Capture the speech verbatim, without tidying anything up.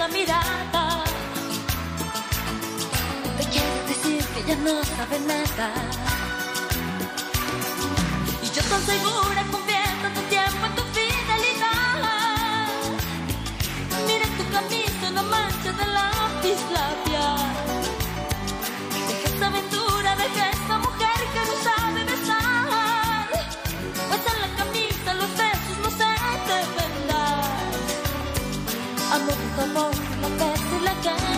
la mirada. Te quiero decir que ya no sabe nada. Y yo tan segura confiando tu tiempo en tu fidelidad. Mira tu camisa, una mancha de lápiz labial. Deja esta aventura, deja esta mujer que no sabe besar. Pues en la camisa los besos no se deben dar. Amor, tu amor, la peste y la cara.